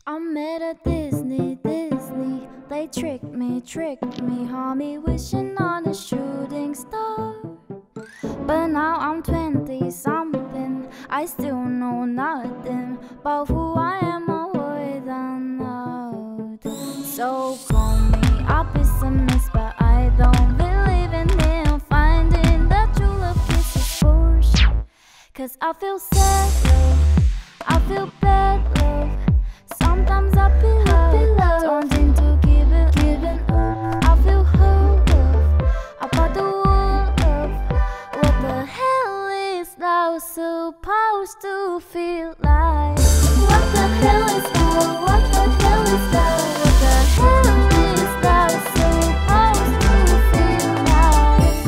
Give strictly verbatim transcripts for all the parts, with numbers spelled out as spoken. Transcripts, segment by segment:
I'm mad at Disney, Disney. They tricked me, tricked me, had me wishing on a shooting star. But now I'm twenty something, I still know nothing about who I am or what I'm not. So call me a pessimist, but I don't believe in him finding that true love kisses bullshit. Cause I feel sad love, I feel bad love. Sometimes I feel love turns into giving, giving up. I feel hurt love, about the world love. What the hell is love supposed to feel like? What the hell is love? What the hell is love? What the hell is love supposed to feel like?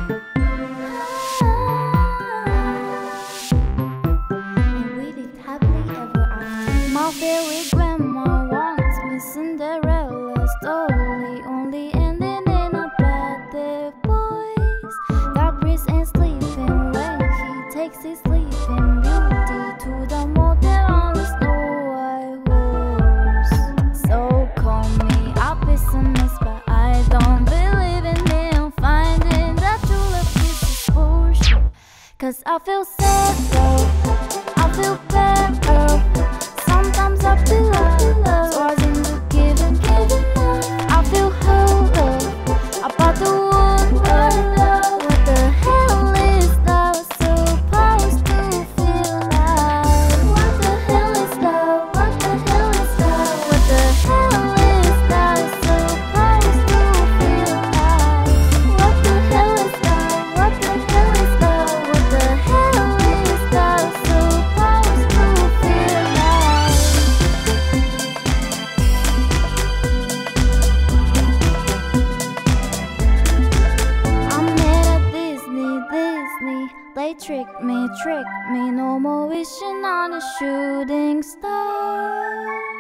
And we lived happily ever after. My fairy grandma wants me Cinderella story, only ending in a bad dead voice. That breathes and sleeping when he takes his sleeping beauty to the motel on the Snow White horse. So call me a pessimist, but I don't believe in him finding that true love kisses bullshit. Cause I feel sad love, I feel bad love. Sometimes I feel love, so I seem to give and give it up. I feel hurt love, about the one love. What the hell is love supposed to feel like? What the hell is love? What the hell is love? What the hell is love supposed to feel like? What the hell is love? What the hell is love? What the hell is love supposed to feel like? I'm mad at Disney, Disney. They tricked me, tricked me. No more wishing on a shooting star.